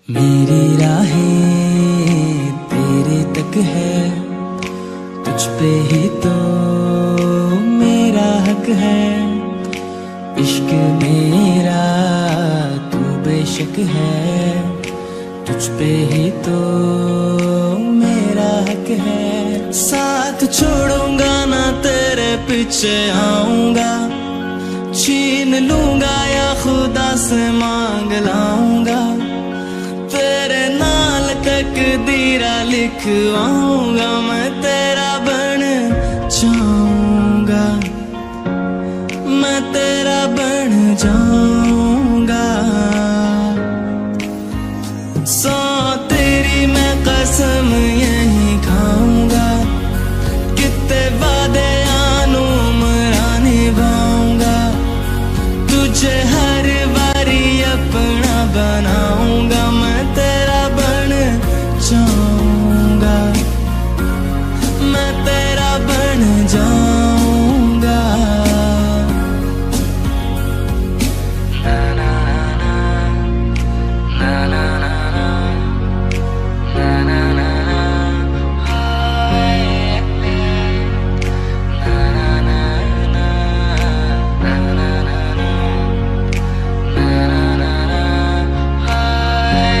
मेरी राहें तेरे तक है, तुझ पे ही तो मेरा हक है। इश्क मेरा तू बेशक है, तुझ पे ही तो मेरा हक है। साथ छोड़ूंगा ना तेरे पीछे आऊंगा, छीन लूंगा या खुदा से मांग लाऊंगा। तेरे नाल तकदीरा लिखवाऊंगा, मैं तेरा बन जाऊंगा, मैं तेरा बन जाऊंगा। सौ तेरी मैं कसम यही खाऊंगा, कितने वादे आनू मरा निभाऊंगा। तुझे हर बारी अपना बनाऊंगा, मैं तेरा बन जाऊंगा, मैं तेरा बन जाऊंगा। ना ना ना ना ना ना ना ना ना ना हाय ना ना ना ना ना ना ना ना हाय।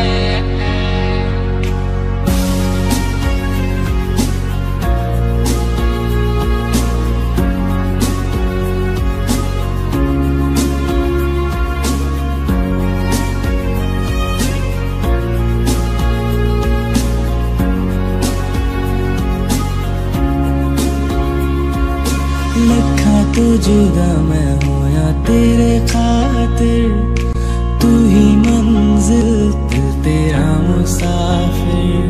लखा तो जुदा मैं हूँ या तेरे खातिर, तू ही मंजिल दिल तेरा मुसाफिर।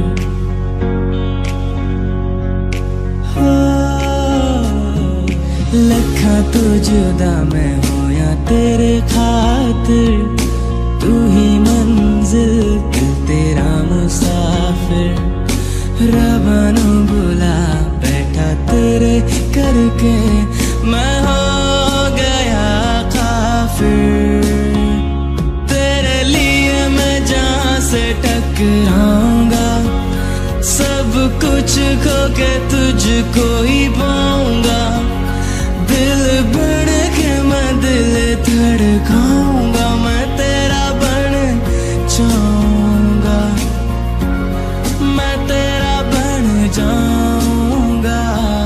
लखा तो जुदा मैं हूँ या तेरे खातिर, तू ही मंजिल दिल तेरा मुसाफिर। रबानो बुला बैठा तेरे करके, मैं हो गया काफिर। तेरे लिए मैं जहाँ से टकराऊंगा, सब कुछ खो के तुझको ही पाऊंगा। दिल बन के मैं दिल धड़काऊंगा, मैं तेरा बन जाऊंगा, मैं तेरा बन जाऊंगा।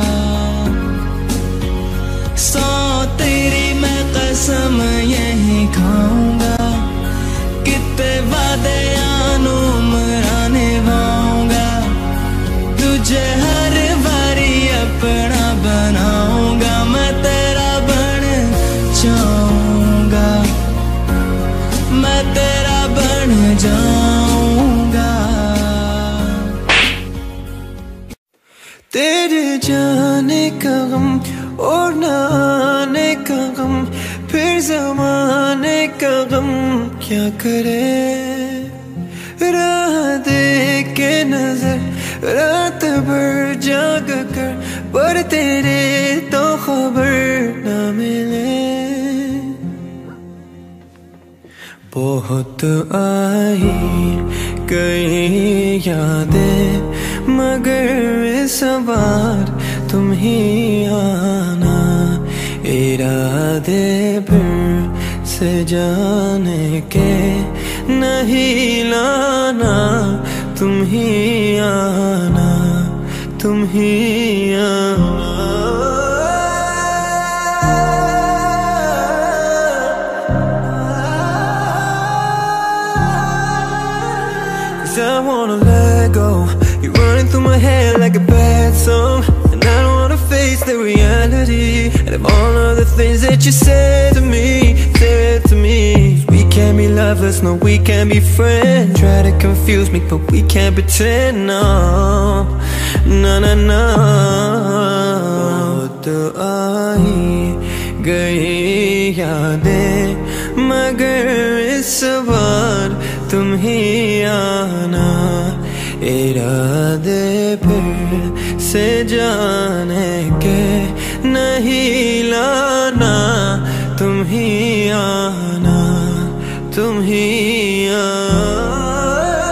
सौ तेरी मैं कसम यही खाऊंगा, कितने वादे आनू मरा निभाऊंगा। तुझे हर बारी अपना बनाऊंगा, मैं तेरा बन जाऊंगा, मैं तेरा बन जाऊंगा। तेरे जाने का गम और न आने का गम, फिर ज़माने का गम क्या करे। राह देख के नजर रात भर जाग कर, पर तेरे तो खबर न मिले। बहुत आई गई यादें, मगर इस बार तुम ही आना। इरादे फिर से जाने के नहीं लाना, तुम ही आना, तुम ही आना। 'Cause I wanna let go, you're running through my head like a bad song, and I don't wanna face the reality of all of the things that you said to me, said to me. We can't be lovers, no, we can't be friends. Try to confuse me, but we can't pretend, no, no, no, no. बहुत आई गई यादें, मगर इस बार तुम ही आना। इरादे फिर से जाने के नहीं लाना, तुम ही आना, तुम ही आना।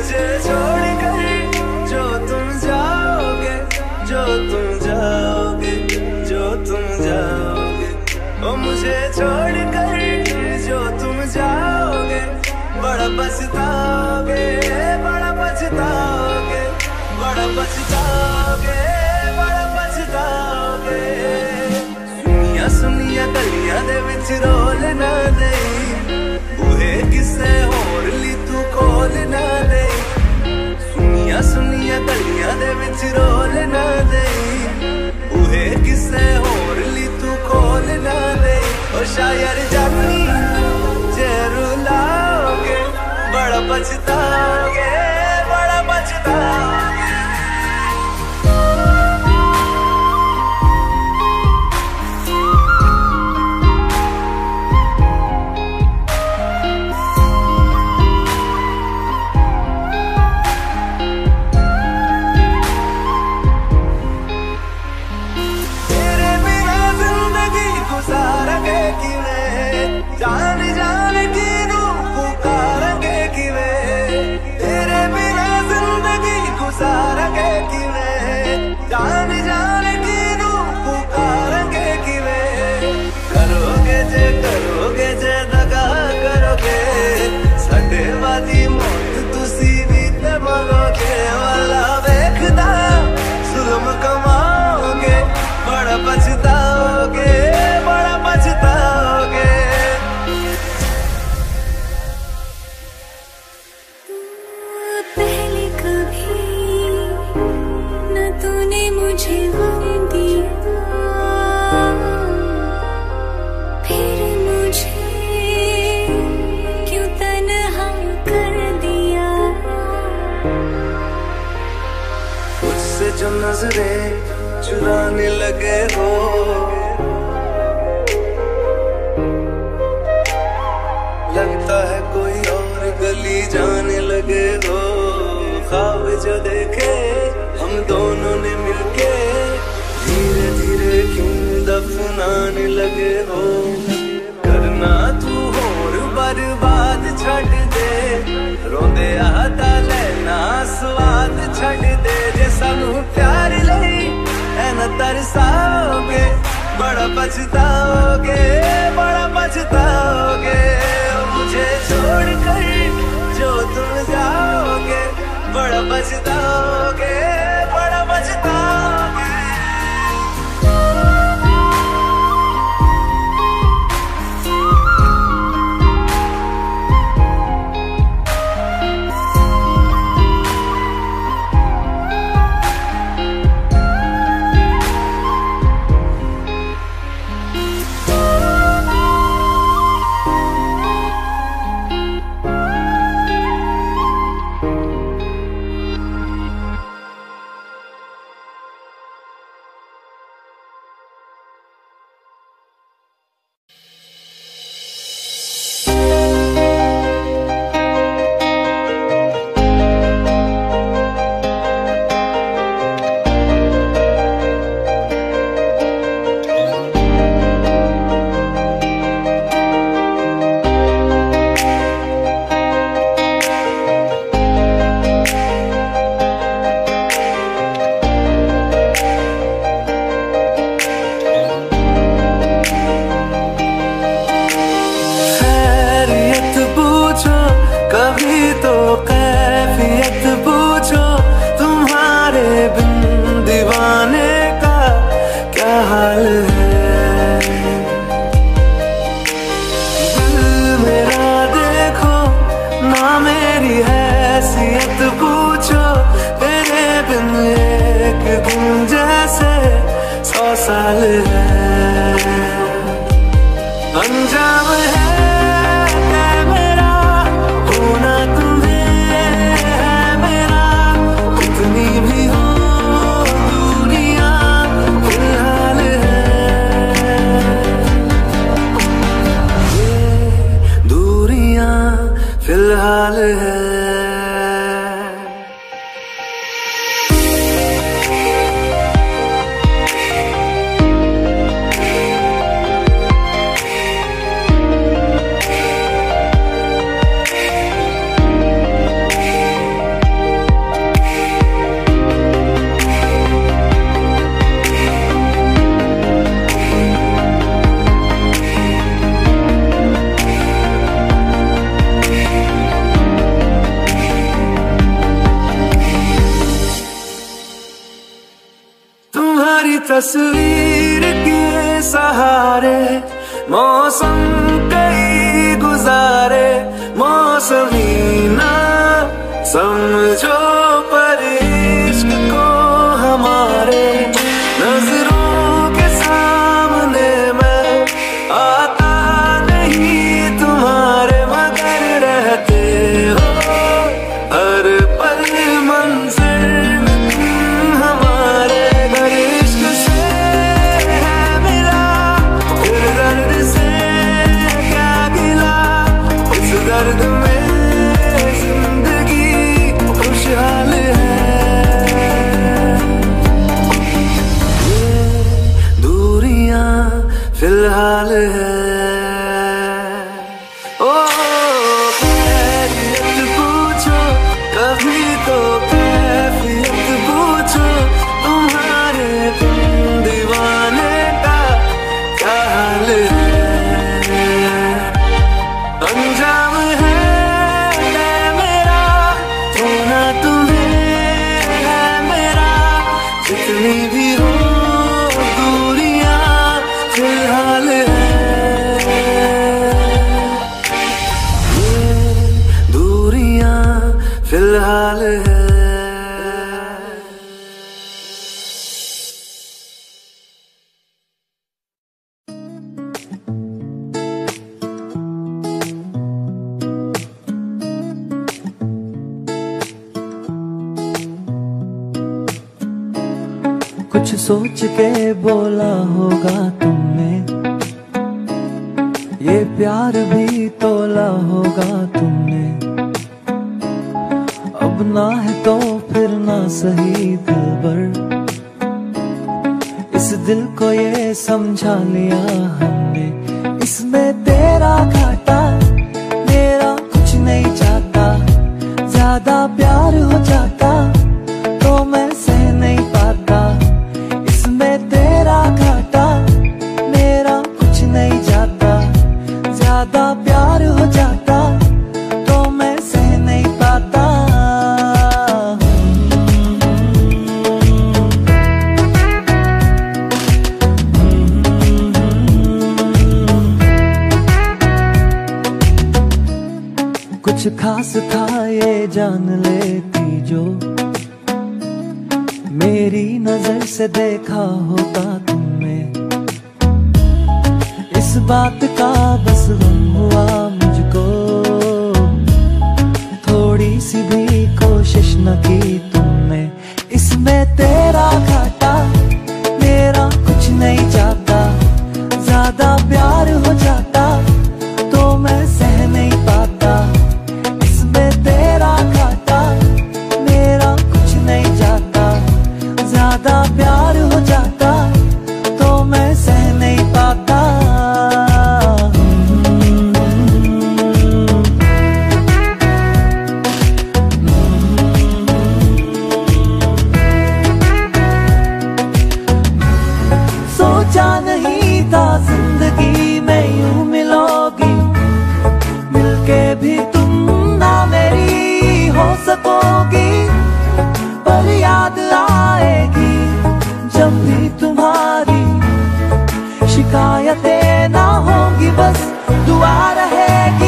मुझे छोड़ कर जो तुम जाओगे, जो तुम जाओगे, जो तुम जाओगे, ओ मुझे छोड़ कर जो तुम जाओगे, बड़ा पछताओगे, बड़ा पछताओगे, बड़ा पछताओगे, बड़ा पछताओगे। सुनिया सुनिया गलियां दे विच रोल ना दे, बूहे किसे होर ली तू खोल ना दे। सुनिया सुनिया गलियां दे विच रोल ना दे, बूहे किसे होर ली तू खोल ना दे। ओ शायर जानी जे रुलाओगे, बड़ा पछताओगे, बड़ा पछताओगे। जान जान की पुकारेंगे किवे, तेरे बिना जिंदगी गुजारेंगे किवे, जान जान की पुकारेंगे किवे। करोगे जे दगा करोगे, साडे वाली मौत तुसी भी ते मरोगे। वाला वेखदा जुल्म कमाओगे, बड़ा पछताओगे, बड़ा पछताओगे। पहले कभी न तूने मुझे गम दिया, फिर मुझे क्यों तन्हा कर दिया। मुझसे जो नजरें चुराने लगे हो, लगता है कोई और गली जाने लगे हो। ख्वाब जो देखे हम दोनों ने मिलके, धीरे धीरे क्यों दफनाने लगे हो। करना तू होर बर्बाद छड़ दे, रोंदे आता लेना स्वाद छड़ दे। जे सानू प्यार लई ऐना तरसाओगे, बड़ा पछताओगे, बड़ा पछताओगे। मुझे छोड़ कर जो तुम जाओगे, बड़ा पछताओगे, बड़ा पछताओगे। तस्वीर के सहारे मौसम कई गुजारे, मौसमी ना समझो पर इश्क को हमारे, नजरों के सामने मैं आता नहीं तुम्हारे, मगर रहते हो हर पल मंज़िल में तुम हमारे। अगर इश्क से है मिला फिर दर्द से क्या गिला, इस दर्द में जिंदगी खुशहाल है। ये दूरियां फिलहाल है। ओ खैरियत पूछो कभी तो कैफियत पूछो, तुम्हारे तुम दीवाने का क्या हाल है। अंजाम है मेरा होना तुम्हें है मेरा, जितनी भी हो दूरियां फिलहाल है। ये दूरियां फिलहाल है। कुछ सोच के बोला होगा तुमने, ये प्यार भी तोला होगा तुमने। अब ना है तो फिर ना सही दिलबर, इस दिल को ये समझा लिया हमने। इसमें तेरा घाटा मेरा कुछ नहीं चाहता, ज्यादा प्यार हो जाता तो मैं सह नहीं पाता। इसमें तेरा घाटा मेरा कुछ नहीं जाता, ज्यादा प्यार हो जाता तो मैं सह नहीं पाता। कुछ खास था ये जान लेती जो, मेरी नजर से देखा होता तुमने। इस बात का बस गम हुआ मुझको, थोड़ी सी भी कोशिश न की तुमने। इसमें तेरा घाटा मेरा कुछ नहीं जाता, ज्यादा प्यार हो जाता तो मैं सह नहीं पाता। इसमें तेरा घाटा मेरा कुछ नहीं जाता, ज्यादा प्यार हो जाता तो मैं सह नहीं पाता। सोचा नहीं था जिंदगी में यूं मिलोगी, मिलके भी तुम ना मेरी हो सकोगी। पर याद आएगी जब भी तुम्हारी, शिकायतें ना होंगी बस दुआ रहेगी।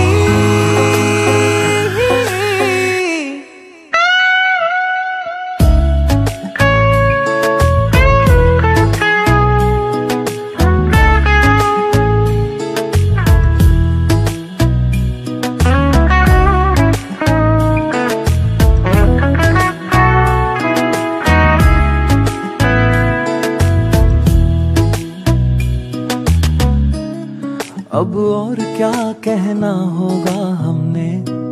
अब और क्या कहना होगा हमने,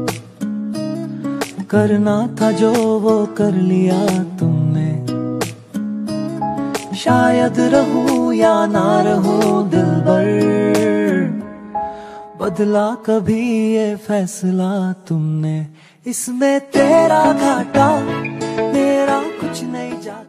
करना था जो वो कर लिया तुमने। शायद रहूं या ना रहूं दिलबर, बदला कभी ये फैसला तुमने। इसमें तेरा घाटा मेरा कुछ नहीं जाता।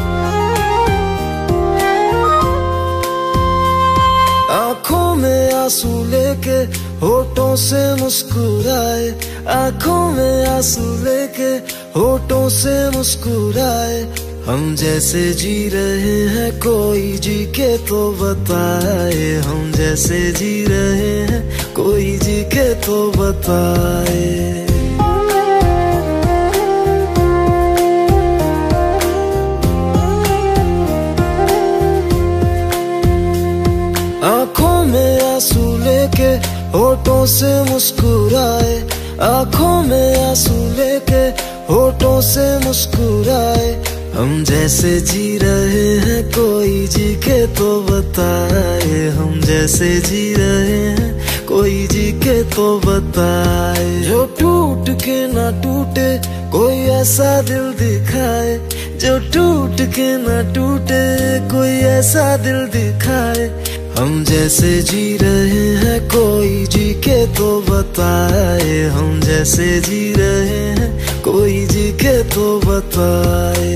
आँखों में आंसू लेके होठों से मुस्कुराए, आँखों में आंसू लेके होठों से मुस्कुराए। हम जैसे जी रहे हैं कोई जी के तो बताए, हम जैसे जी रहे हैं कोई जी के तो बताए। आंखों में आंसू लेके होठों से मुस्कुराए, आंखों में आंसू लेके होठों से मुस्कुराए। हम जैसे जी रहे हैं कोई जी के तो बताए, हम जैसे जी रहे हैं कोई जी के तो बताए। जो टूट के ना टूटे कोई ऐसा दिल दिखाए, जो टूट के ना टूटे कोई ऐसा दिल दिखाए। हम जैसे जी रहे हैं कोई जी के तो बताए, हम जैसे जी रहे हैं कोई जी के तो बताए।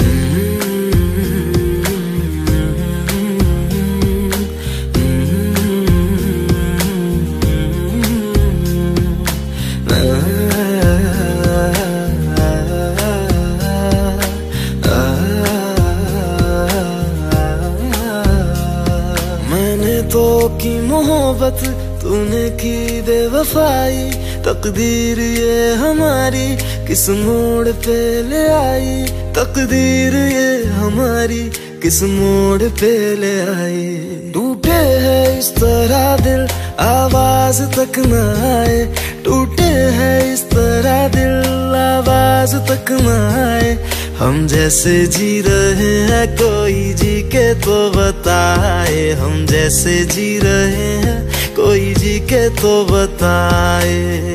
तो की मोहब्बत तूने की बेवफाई, तकदीर ये हमारी किस मोड़ पे ले आई, तकदीर ये हमारी किस मोड़ पे ले आई। टूटे है इस तरह दिल आवाज तक न आए, टूटे है इस तरह दिल आवाज तक न आए। हम जैसे जी रहे हैं कोई जी के तो बताए, हम जैसे जी रहे हैं कोई जी के तो बताए।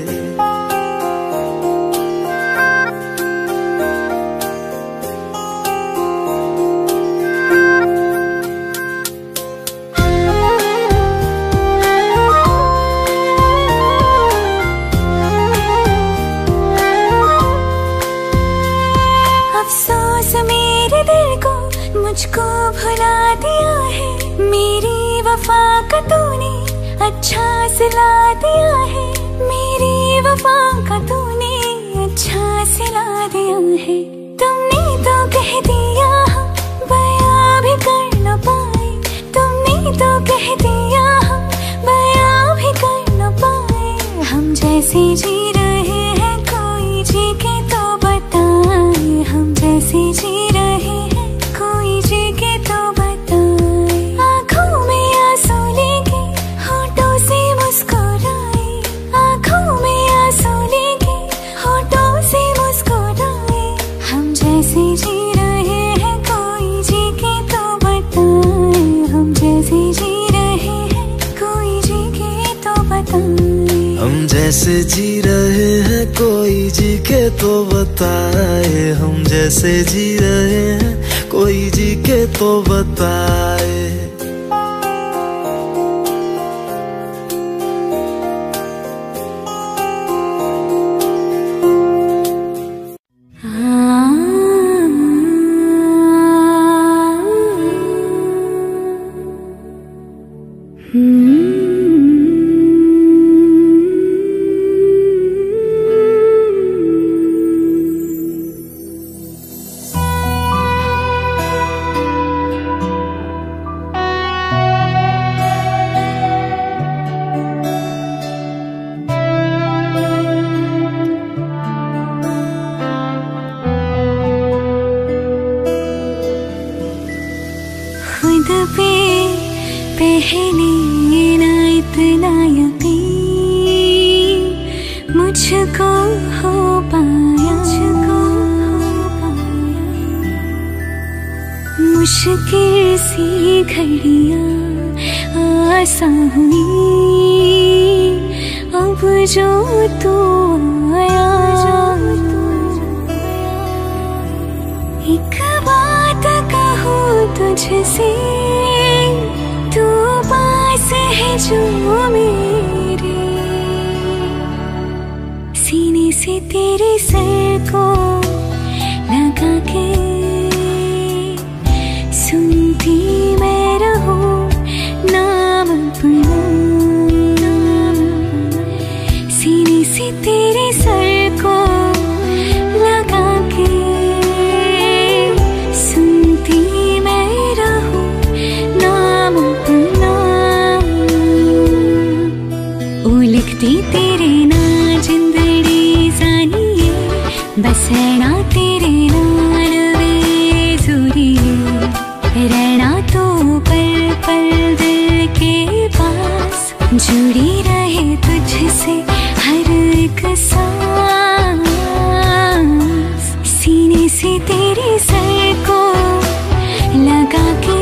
मुझको भुला दिया है, मेरी वफा का तूने अच्छा सिला दिया है, मेरी वफा का तूने अच्छा सिला दिया है। तुमने तो कह दिया हम बयां भी कर न पाए, तुमने तो कह दिया हम बयां भी कर न पाए। हम जैसे जी रहे हैं कोई जी के तो बताए, हम जैसे जी रहे हैं कोई जी के तो बताए। आँखों में आंसू लेके होठों से मुस्कुराए, आँखों में आंसू लेके होठों से मुस्कुराए। हम जैसे जी रहे हैं कोई जी के तो बताए, हम जैसे जी रहे हैं कोई जी के तो बताए। हम जैसे जी रहे हैं कोई जी के तो बताए, हम जैसे जी रहे हैं कोई जी के तो बताए। खुद पे पहले ना इतना यकीन मुझको हो पाया, मुश्किल सी घड़ियां आसान हुई अब जो तू आया। एक बात कहूँ तुझसे, तू पास है जो मेरे, सीने से तेरे सर को लगा के सुनती मैं रहूं नाम अपना, सीने से तेरे सर को लगा के रहना तेरे नाल वे ज़रूरी रहना तो पल पल दिल के पास जुड़ी रहे तुझसे हर एक सांस सीने से तेरे सर को लगा के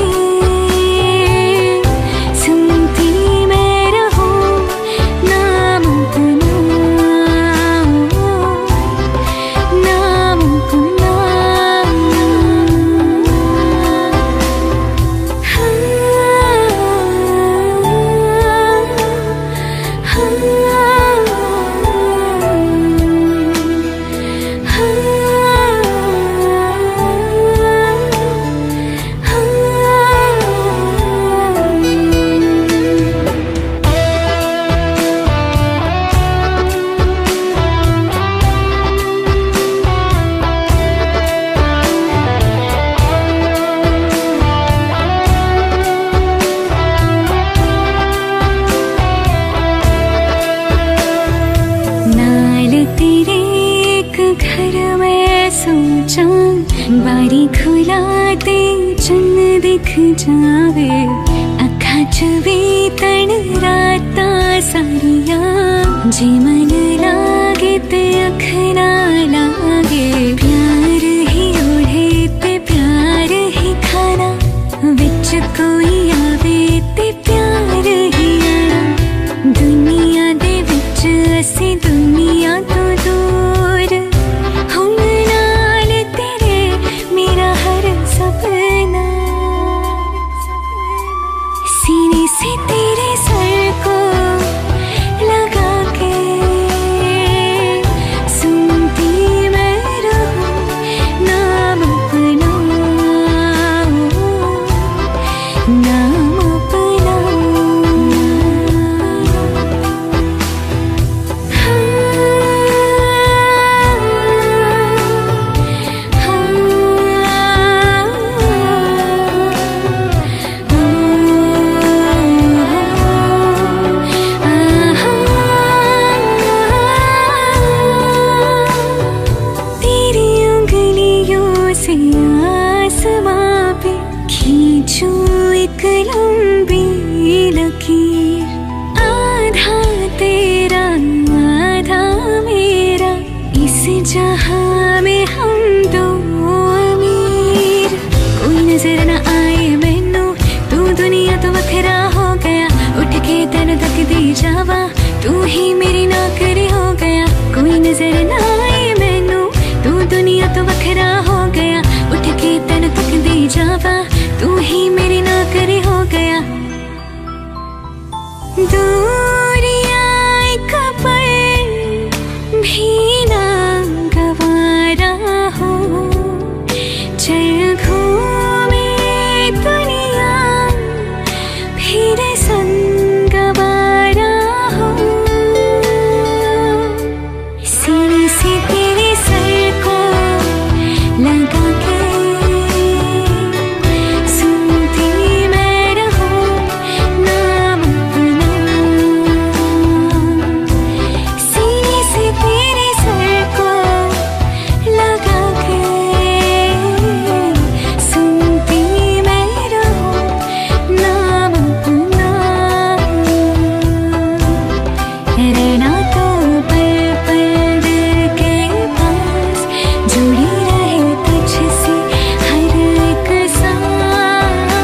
सुनती मैं रहूं नाम अपना नाम अपना बारी खुला दे चन्न दिख जावे अखा च बीतण रातां सारियां जे मन लागे ते अख ना लागे प्यार ही ओढ़े ते प्यार ही खाना विच कोई आवे ते प्यार ही आना दुनिया दे विच असी दुनिया तो दूर हुण नाल तेरे मेरा हर सपना सीने से तेरे सर को लगा के सुनती मैं रहूं नाम अपना नाम अपना तेरी उंगलियों से आसमां पे खींचूं एक लंबी लकीर आधा तेरा आधा मेरा इस जहां में हम दो अमीर कोई नजर न आए मैनू तू दुनिया तो वखरा हो गया उठ के तेन तक दी जावा तू ही मेरी नौकरी हो गया कोई नजर न आए मैनू तू दुनिया तो वखरा हो गया उठ के तेन तक दी जावा तू ही मेरी नौकरी हो गया दूरियां एक पल भी ना गवारा हो चल घूमे दुनिया फिर संग गवारा हो सीने से तेरे सर को लगा के सुनती मैं रहूं नाम अपना सीने से तेरे सर को लगा के सुनती मैं रहूं नाम अपना रहना तो पल पल दिल के पास जुड़ी रहे तुझसे हर एक सांस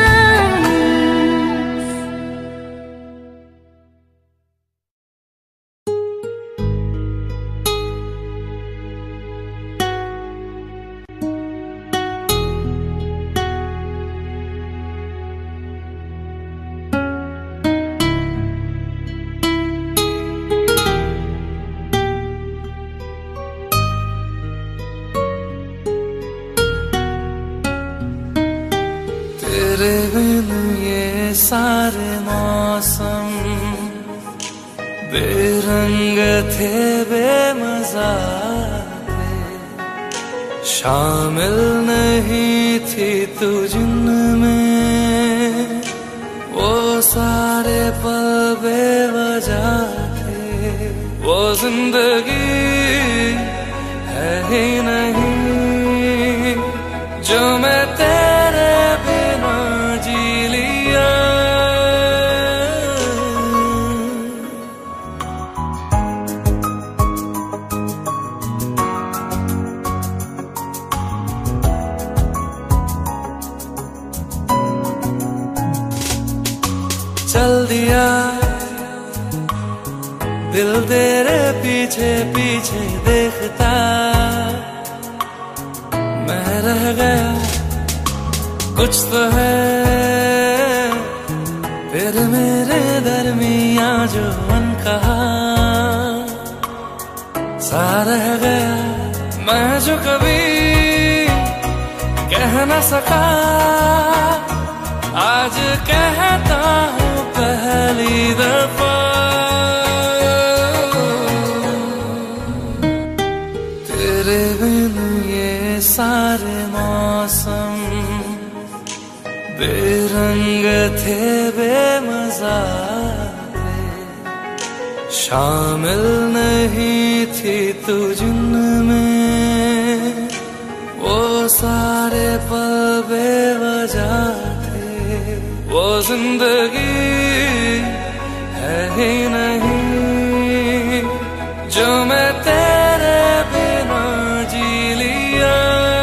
तेरे बिन ये सारे मौसम बेरंग थे बेमजा थे शामिल नहीं थी तू जिनमें वो सारे पल बेवजह थे वो जिंदगी है ही नहीं जो मैं तेरे बिना जी लिया। चल दिया दिल तेरे पीछे पीछे देखता, मैं रह गया कुछ तो है तेरे मेरे दरमियां जो अनकहा सा रह गया। मैं जो कभी कह न सका आज कहता हूँ पहली दफा। तेरे बिन ये सारे मौसम बेरंग थे बेमजा थे, शामिल नहीं थी तू जिनमें वो सारे पल बेवजह थे। वो जिंदगी है ही नहीं जो मैं तेरे बिना जी लिया।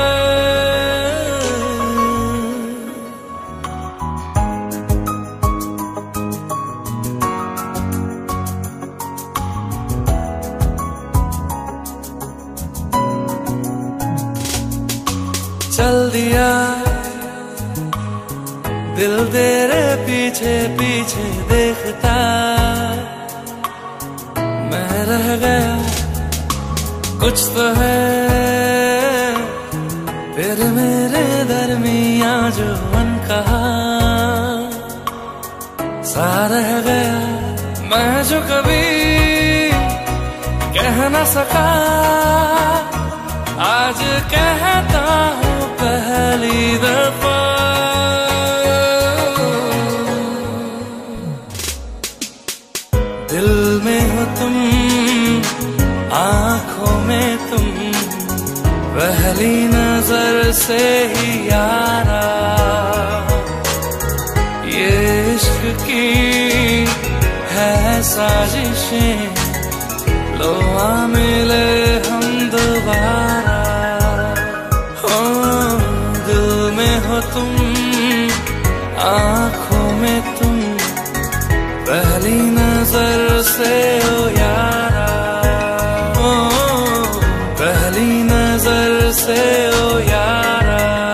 चल दिया दिल तेरे पीछे पीछे देखता, मैं रह गया कुछ तो है तेरे मेरे दरमियां जो अनकहा सा रह गया। मैं जो कभी कह न सका आज कहता हूँ पहली दफा। दिल में हो तुम आँखों में तुम पहली नजर से ही यारा, ये इश्क की है साजिशें लो आ मिले हम दोबारा। दिल में हो तुम आँखों में तुम पहली नजर से ओ यारा, ओ पहली नजर से ओ यारा।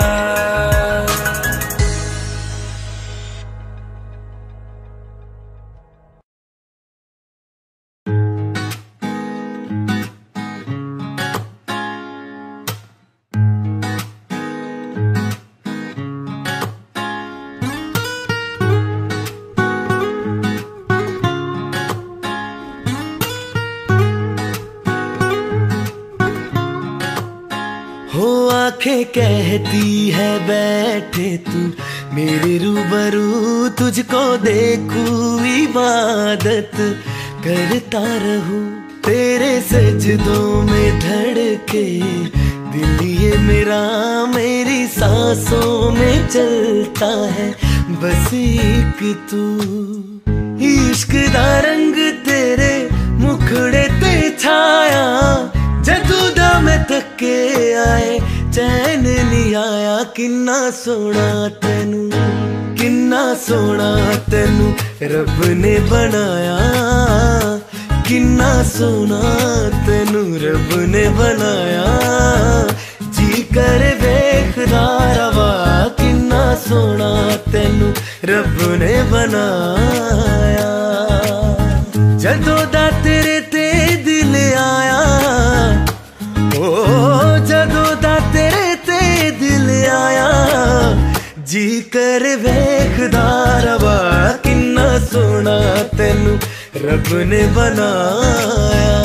आंखें कहती है बैठे तू मेरे रूबरू, तुझको देखूं इबादत करता रहूं। तेरे सजदों में धड़के दिल ये मेरा, मेरी सांसों में चलता है बस एक तू। इश्क दा रंग तेरे मुखड़े ते छाया, जदू दा मैं थके आए चैन नहीं आया। किन्ना सोना तेनू, किन्ना सोना तेनू रब ने बनाया, किन्ना सोना तेनू रब ने बनाया। जी कर वेखदा रवा किन्ना सोना तेनू रब ने बनाया। जदों दा तेरे ते दिल आया, ओ जदों दा तेरे ते दिल आया, जी कर वेखदा रवा किन्ना सोना तेनू रब ने बनाया।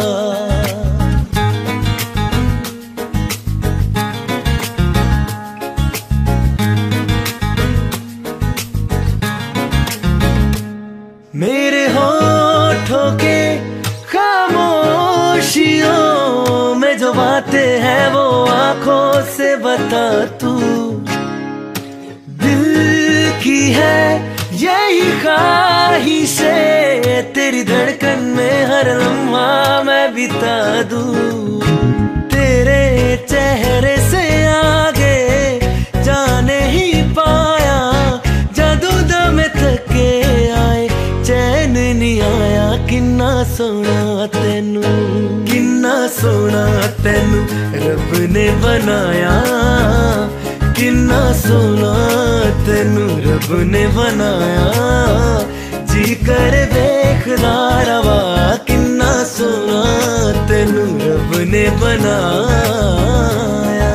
मेरे होठों के खामोशियों में जो बातें हैं वो से बता तू, दिल की है यही ख्वाहिश है, तेरी धड़कन में हर लम्हा मैं बिता दूं। तेरे चेहरे से आगे जाने ही पाया, जादू दम थके आए चैन नहीं आया। किन्ना सोना तेनू, किन्ना सोना तेनू रब ने बनाया, किन्ना सोना तेनू रब ने बनाया। जी कर देखदा रवा, किन्ना सोना तेनू रब ने बनाया।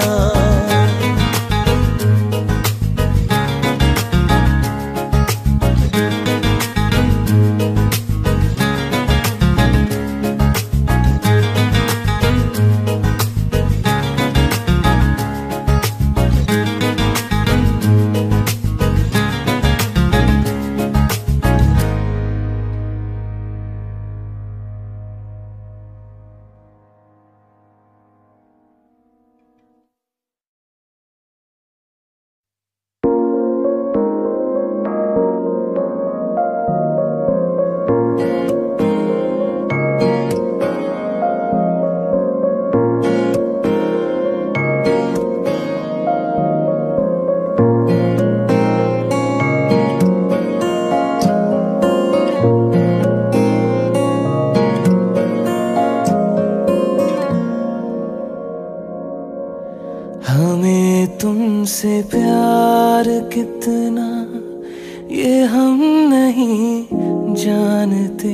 हमें तुमसे प्यार कितना ये हम नहीं जानते,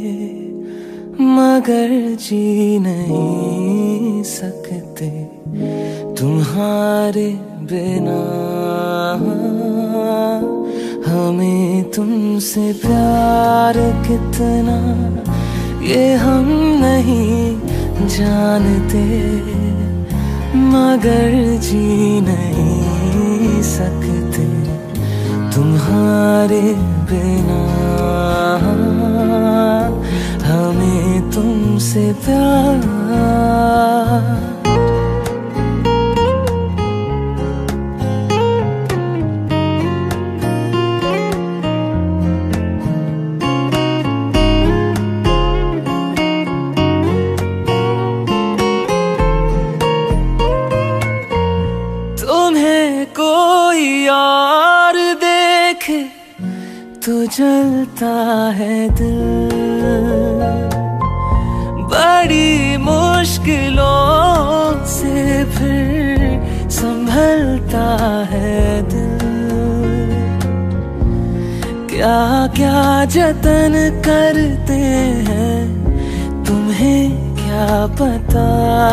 मगर जी नहीं सकते तुम्हारे बिना। हमें तुमसे प्यार कितना ये हम नहीं जानते, मगर जी नहीं सकते तुम्हारे बिना। हमें तुमसे प्यार तो जलता है दिल, बड़ी मुश्किलों से फिर संभलता है दिल। क्या क्या जतन करते हैं तुम्हें क्या पता,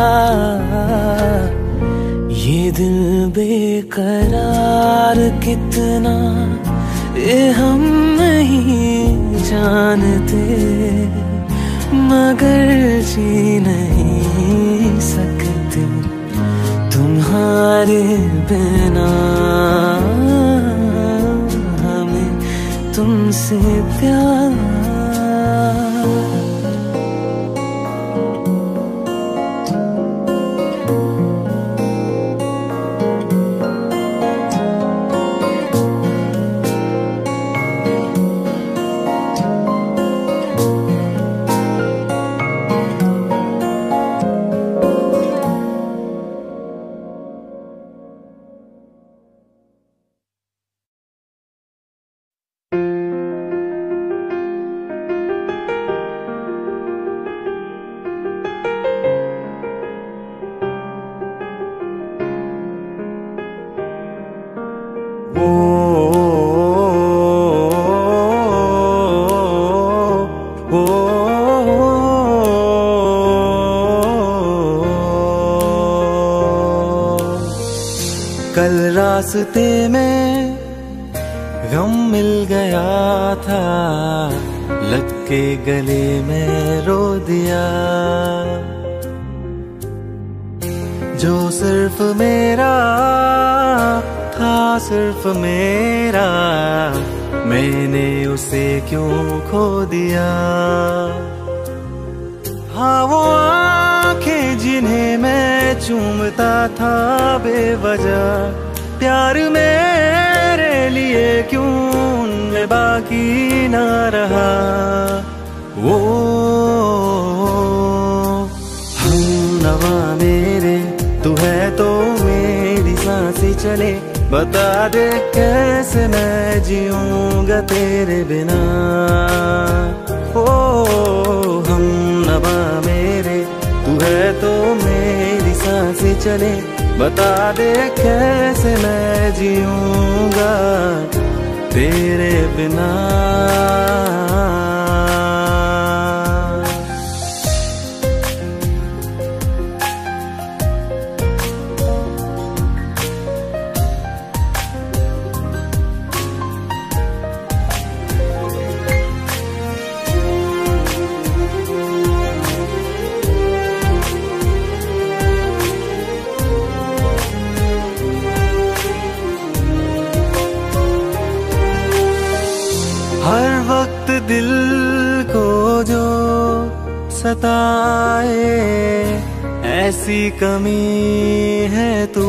ये दिल बेकरार कितना ये हम नहीं जानते, मगर जी नहीं सकते तुम्हारे बिना। हमें तुमसे प्यार कल रास्ते में गम मिल गया था, लग के गले में रो दिया। जो सिर्फ मेरा था, सिर्फ मेरा, मैंने उसे क्यों खो दिया। हाँ वो आंखें जिन्हें मैं चूमता था बेवजह। प्यार मेरे लिए क्यों उनमें बाकी ना रहा। वो हम नवा मेरे तू है तो मेरी सांसें चले। बता दे कैसे मैं जीऊंगा तेरे बिना। ओ हम नवा मेरे तू है तो मेरी सांसें चले। बता दे कैसे मैं जीऊंगा तेरे बिना। हर वक्त दिल को जो सताए ऐसी कमी है तू।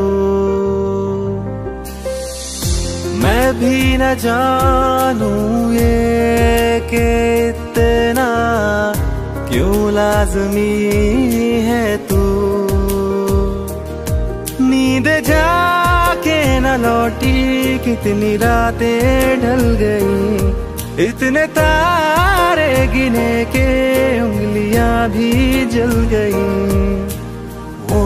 मैं भी न जानूं ये कि इतना क्यों लाज़मी है तू। नींद जाके न लौटी कितनी रातें ढल गई। इतने तारे गिने के उंगलियां भी जल गई। ओ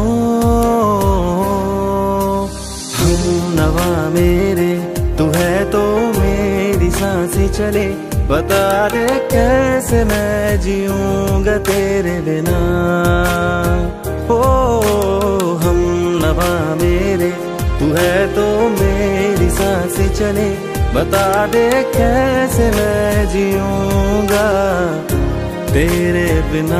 हम नवा मेरे तू है तो मेरी सांसें चले। बता दे कैसे मैं जीऊंगा तेरे बिना। ओ हम नवा मेरे तू है तो मेरी सांसें चले। बता दे कैसे मैं जीऊंगा तेरे बिना।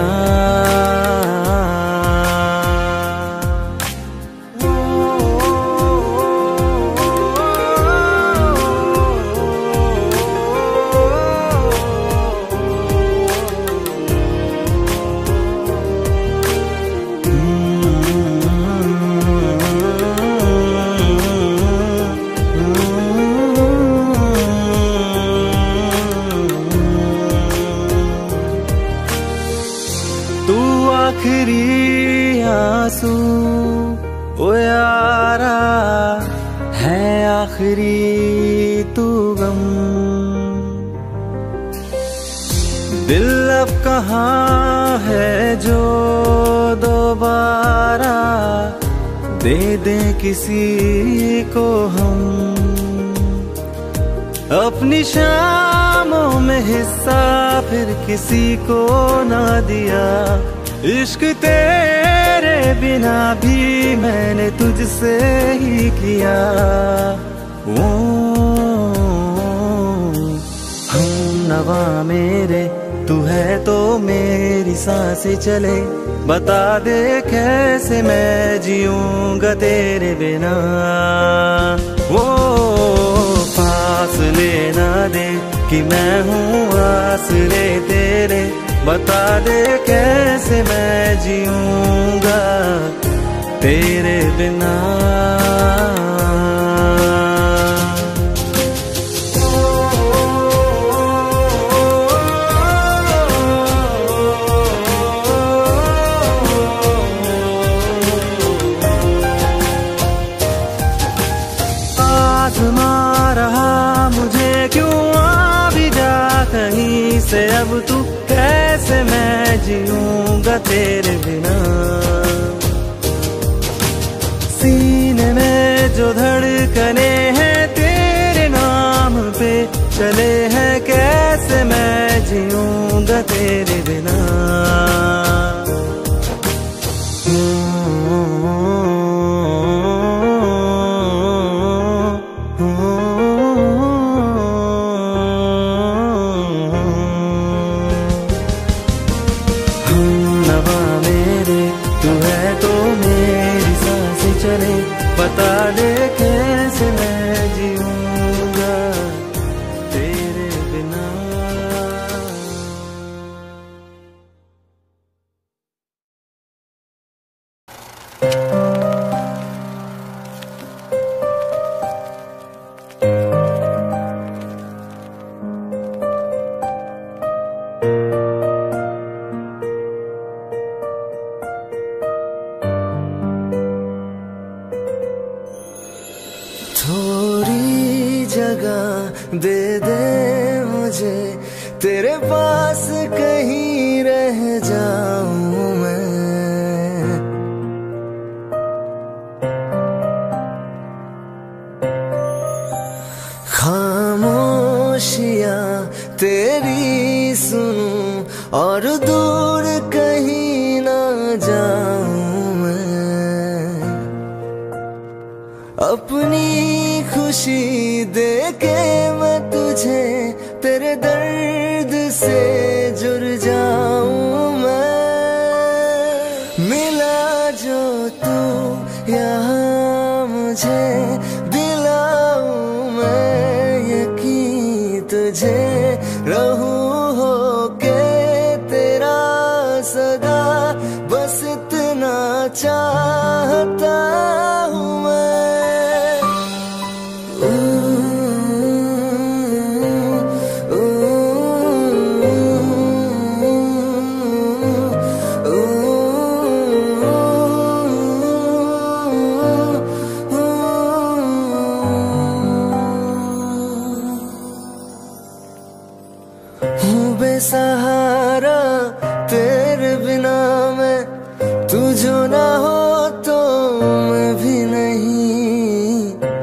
आखिरी आंसू ओ यारा है आखिरी तू गम। दिल अब कहाँ है जो दोबारा दे दे किसी को हम। अपनी शामों में हिस्सा फिर किसी को ना दिया। इश्क तेरे बिना भी मैंने तुझसे ही किया। ओ हम नवा मेरे तू है तो मेरी सांसें चले। बता दे कैसे मैं जीऊंगा तेरे बिना। वो फासले ना दे कि मैं हूँ आसरे तेरे। बता दे कैसे मैं जीऊंगा तेरे बिना। आज़मा रहा मुझे क्यों आ भी जा कहीं से। अब तू कैसे मैं जीऊंगा तेरे बिना। सीने में जो धड़कने हैं तेरे नाम पे चले हैं। कैसे मैं जीऊंगा तेरे बिना। बता दे कैसे मैं जीऊंगा तेरे बिना। थोड़ी जगह दे दे मुझे, तेरे पास कहीं रह जाऊं मैं। खामोशियां तेरी सुनूं और दूर कहीं ना जाऊं मैं। अपनी खुशी दे के मैं तुझे तेरे दर्द से जुड़ जाऊं मैं। मिला जो तू यहाँ मुझे, दिलाऊं मैं यकीन तुझे, रहूं होके तेरा सदा, बस इतना चाहता हूँ मैं। बेसहारा तेरे बिना मैं, तू जो ना हो तो मैं भी नहीं।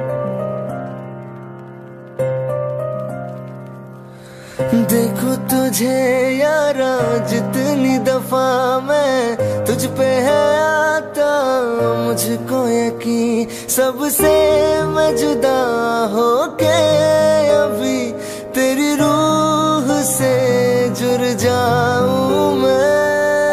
देखो तुझे यारा जितनी दफा मैं तुझ पे है आता, मुझको यकीन सबसे मैं जुदा होके अभी तेरी रूह से जुड़ जाऊं मैं।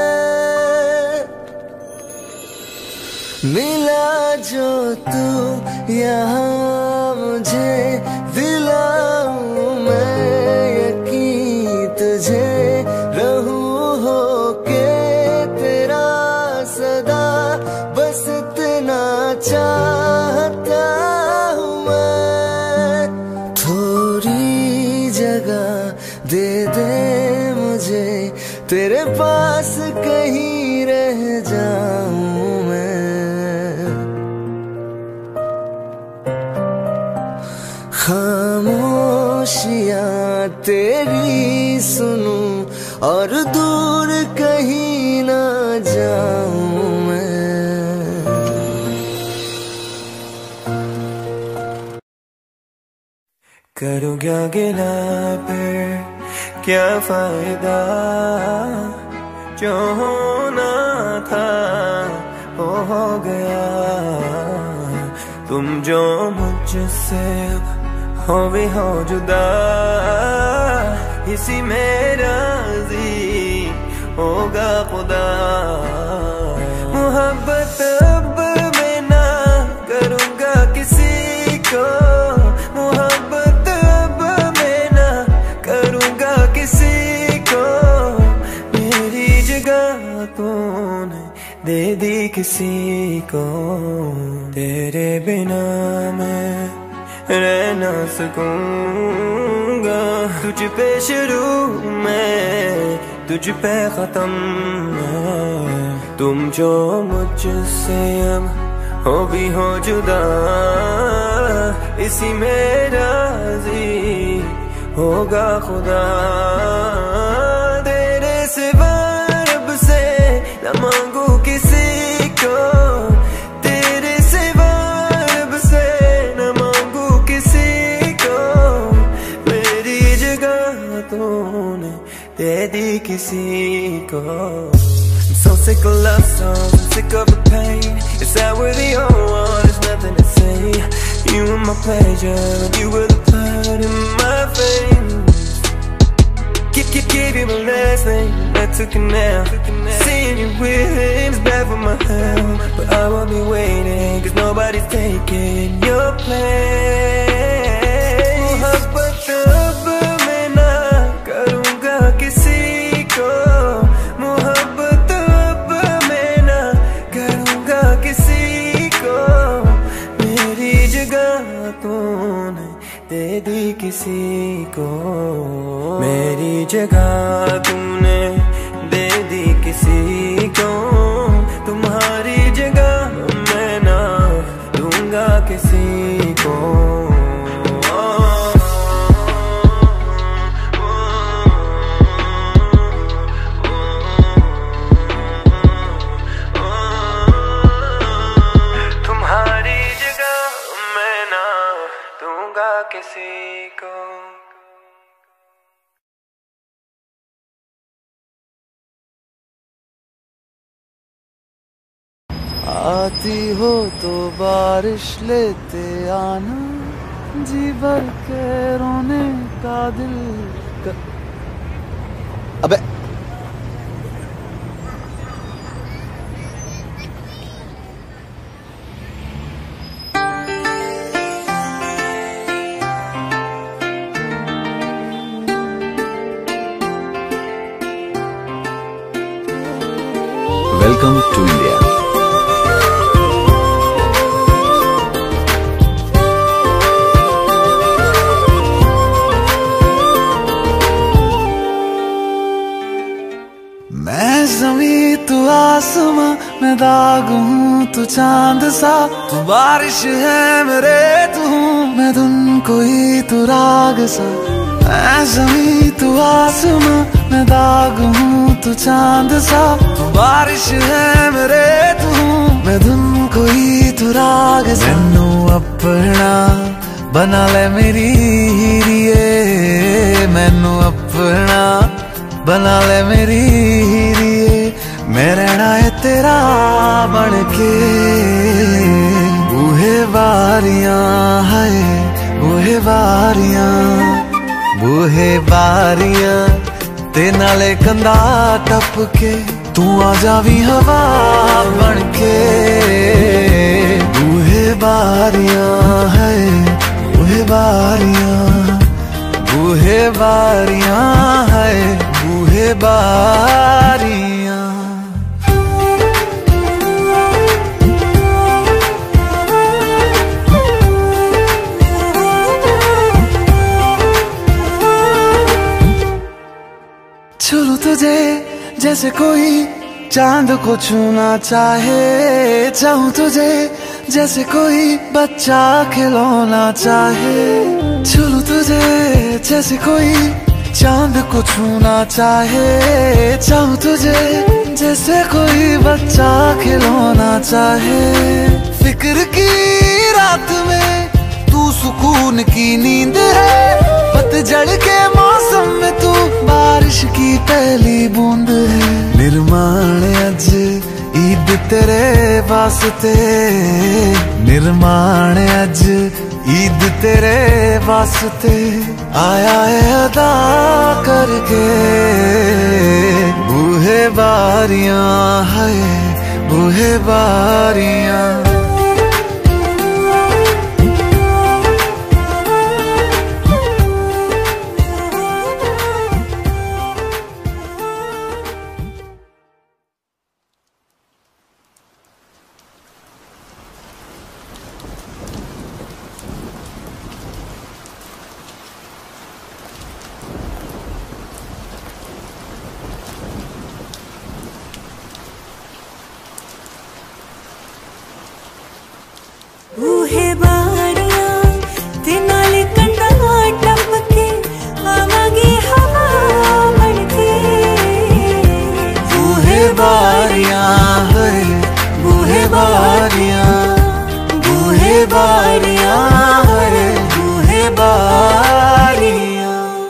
मिला जो तू यहाँ मुझे, दिलाऊं मैं यकीन तुझे, रहूं होके तेरा सदा, बस इतना चाहता हूँ मैं। थोड़ी जगह दे दे मुझे, तेरे पास कहीं रह जाऊं मैं। खामोशियां तेरी सुनूं और दूर कहीं ना जाऊं मैं। करूँ क्या गिला फिर क्या फायदा, जो होना था वो हो गया। तुम जो मुझसे हो भी हो जुदा, इसी में राजी होगा खुदा। मोहब्बत अब मैं ना करूँगा किसी को, मोहब्बत अब मैं ना करूँगा किसी को। मेरी जगह तूने दे दी किसी को, तेरे बिना मैं रह ना सकूंगा। तुझ पे शुरू मैं, तुझ पे खत्म मैं। तुम जो मुझसे अब हो भी हो जुदा, इसी में राजी होगा खुदा। तेरे सिवा रब से न मांगू किसी को, तेरे सिवा रब से न मांगू किसी को। मेरी जगह तूने दे दी किसी को। I'm so sick of love songs, I'm sick of the pain. It's that we're the only one, there's nothing to say. You were my pleasure, and you were the blood in my veins. Give you my last name, I took it now. Seeing you with him is bad for my health, but I won't be waiting, cause nobody's taking your place. मोहब्बत अब मैं ना करूँगा किसी को, मोहब्बत अब मैं ना करूँगा किसी को। मेरी जगह तूने दे दी किसी को, मेरी जगह तूने दे दी किसी को। तुम्हारी जगह मैं ना दूंगा किसी को। किसी को। आती हो तो बारिश लेते आना, जी भर के रोने का दिल का। अबे वेलकम टू इंडिया। मैं ज़मीं तू आसमां, मैं दाग हूँ तू चांद सा, तू बारिश है मेरे तू हूँ मैं धुन कोई तू राग सा। मैं ज़मीं तू आसमां, मैं दाग हूँ तू चांद सा, तू बारिश है मेरे तू हूँ मैं धुन कोई तू राग सा। मैनू अपना बना ले मेरी हीरिए, मैनू अपना बना ले मेरी हीरिए, मैं रहना है तेरा बन के। बूहे बारियां है बूहे बारियां, बूहे बारियां ते नाले कंधा टप के, तू आ जावी हवा बन के। बूहे बारियां है बूहे बारियां, बूहे बारियां है बूहे बारियां। छू तुझे जैसे कोई चांद को छूना चाहे, चाहूं तुझे जैसे कोई बच्चा खिलौना चाहे। छू तुझे जैसे कोई चांद को छूना चाहे, चाहूं तुझे जैसे कोई बच्चा खिलौना चाहे। फिक्र की रात में तू सुकून की नींद है, पतझड़ के मौसम में तू बारिश की पहली बूंद है। निर्माण अज ईद तेरे वास्ते, निर्माण अज ईद तेरे वास्ते, आया है अदा करके। बूहे बारियां है बूहे बारियां, बूहे बारियां ते नाले कंधा टप के, आवागी हवा बन के। बूहे बारियां है बूहे बारियां, बूहे बारियां है बूहे बारियां।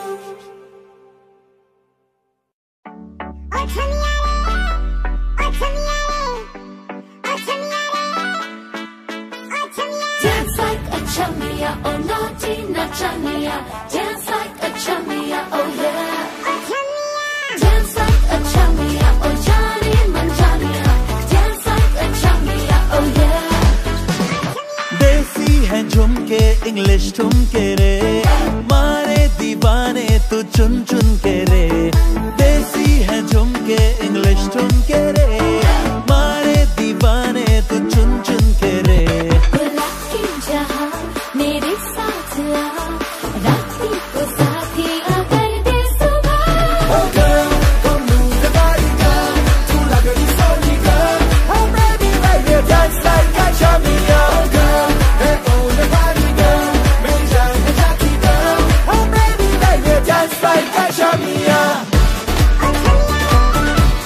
Dance like a chumia, oh naughty nachania. Dance like a chumia, oh yeah. Dance like a chumia, oh Johnny Manjania. Dance like a chumia, oh yeah. देसी है झुमके इंग्लिश ठुमके रे, मारे दीवाने तू चुन चुन के रे। देसी है झुमके इंग्लिश ठुमके रे, मारे दीवाने तू चुन चुन के रे। मेरे साथ आ, राती को साथी अगर दे सुबह। Oh girl, come move the body girl, too like a sorry girl. Oh baby, baby, dance like a chamia. Oh girl, hey oh the body girl, make a Jackie girl. Oh baby, baby, dance like a chamia.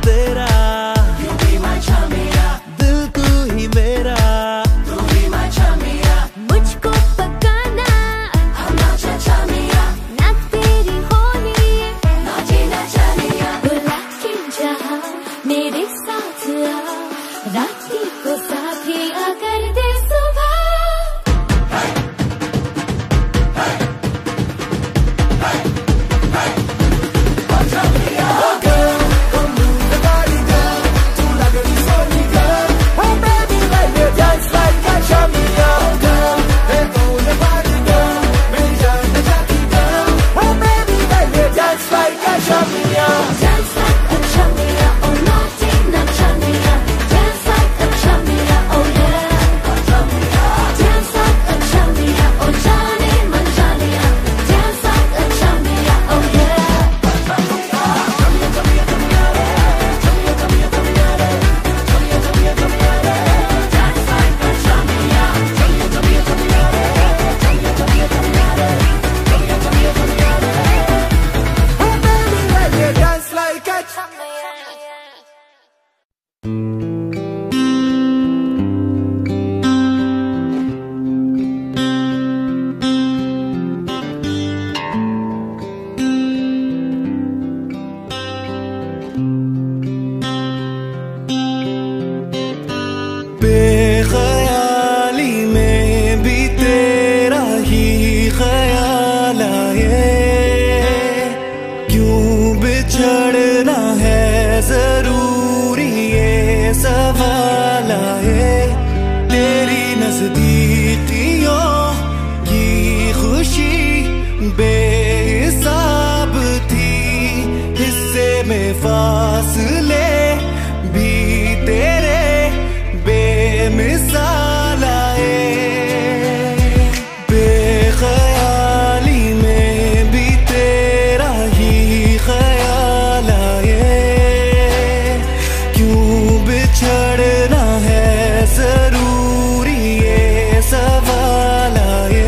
तेरा, You be my chamia, दिल तू ही मेरा, तू भी my chamia, मुझको पकाना I'm not your chamia, ना तेरी होनी naughty na chamia. बुला के जहाँ मेरे साथ आ, रात्रि को साथी आकर दे सुबह। Dance like a chamia, oh naughty na chamia. Dance like a chamia, oh yeah. Dance like a chamia, oh Johnny Manjania. Dance like a chamia, oh yeah. Dance like a chamia. dance like a बेख्याली में भी तेरा ही ख्याल आए, क्यों बिछड़ना है जरूरी ये सवाल आए। तेरी नजदीकियों की खुशी बेहिसाब थी, हिस्से में फासले भी तेरे बेमिसाल आए। बेख्याली में भी तेरा ही ख्याल आए, क्यों बिछड़ना है जरूरी ये सवाल आए।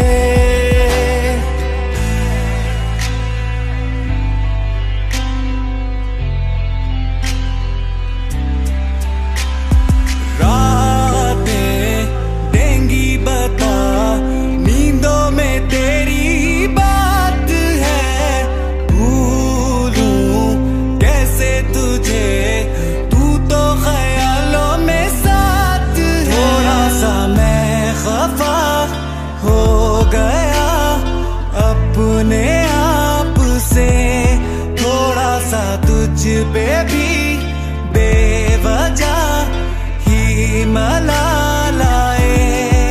रातें देंगी बता, नींदों में तेरी बात है। भूलूं कैसे तुझे, तू तो ख्यालों में साथ है। थोड़ा सा मैं खफा हो गया अपने आप से, थोड़ा सा तुझ पे भी बेवजह ही मलाल आए।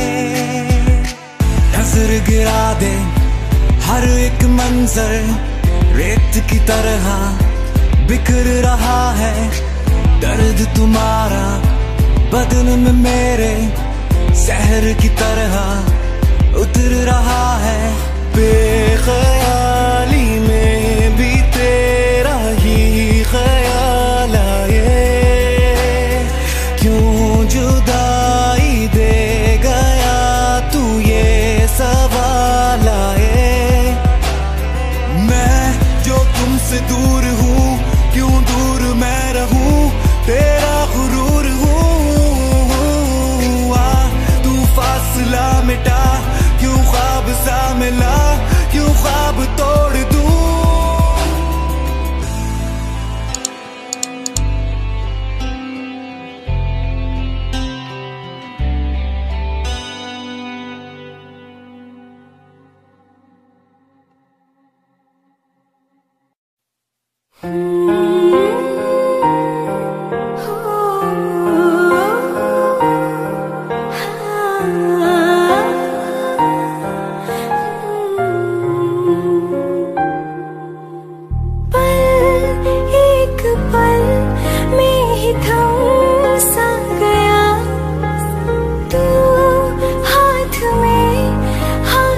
नजर गिरा दे हर एक मंजर, रेत की तरह बिखर रहा है दर्द तुम्हारा बदन में मेरे, शहर की तरह उतर रहा है। बेख्याली में भी तेरा ही ख्याल आए, क्यों जुदाई दे गया तू ये सवाल आए। मैं जो तुमसे दूर हूँ, क्यों दूर मैं रहूँ, तेरा गुरूर हूँ। आ तू फासला मिटा, क्यों ख्वाब सा मिला, क्यों ख्वाब तोड़ दूँ।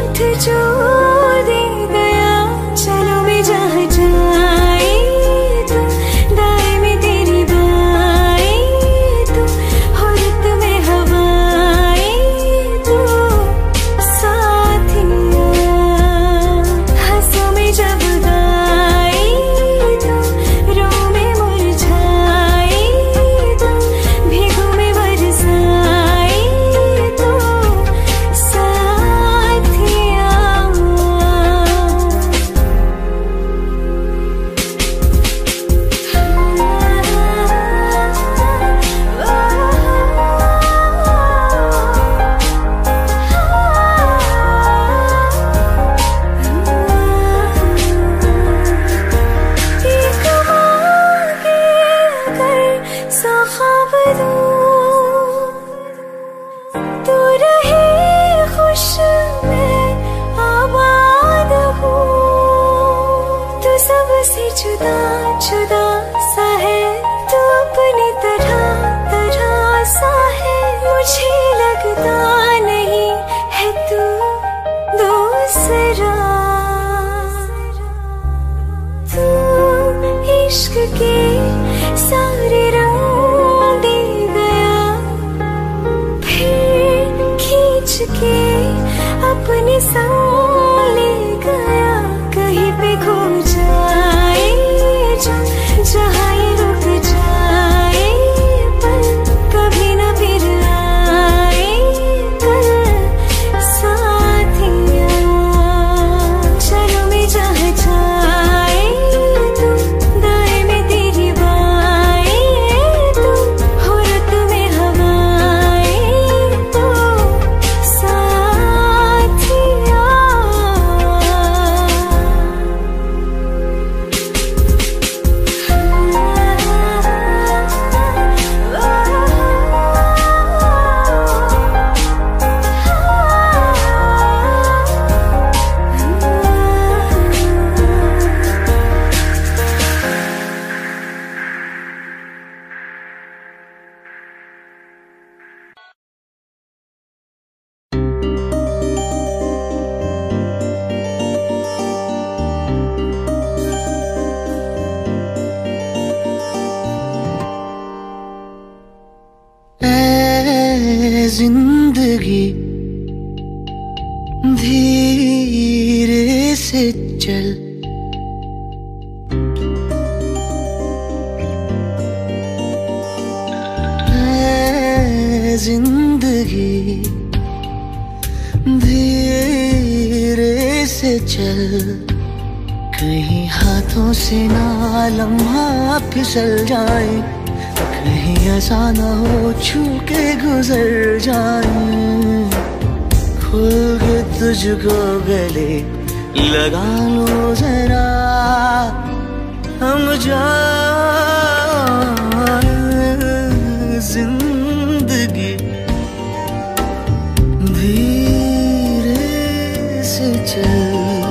जो दे गया, चलो भी जहाँ जाए जुदा जुदा सा है तू अपनी तरह तरह सा है, मुझे लगता नहीं है तू दूसरा। तू इश्क के सारे रंग दे गया, फिर खींच के अपने संग ले गया। कहीं पे खो जाए जहाँ ये रुक जाए, पर कभी न फिर आए कल साथिया। चलो मैं जहाँ जाए तू, दाएं में तेरी बाएं तू, हो रुत में हवाएं तू साथिया। जिंदगी धीरे से चल, जिंदगी धीरे से चल, कहीं हाथों से ना लम्हा फिसल जाए, कहीं ऐसा न हो छू के गुजर जाए। खुल के तुझको गले लगा लो जरा, हम जाए जिंदगी धीरे से चल।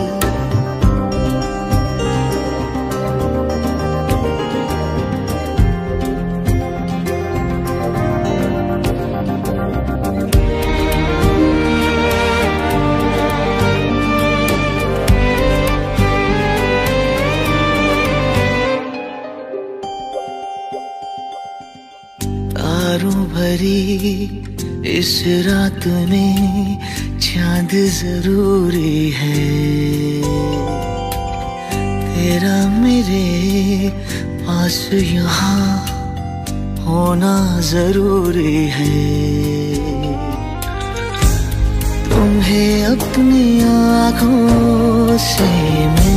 तारों भरी इस रात में चांद जरूरी है, तेरा मेरे पास यहाँ होना जरूरी है। तुम्हें अपनी आँखों से मैं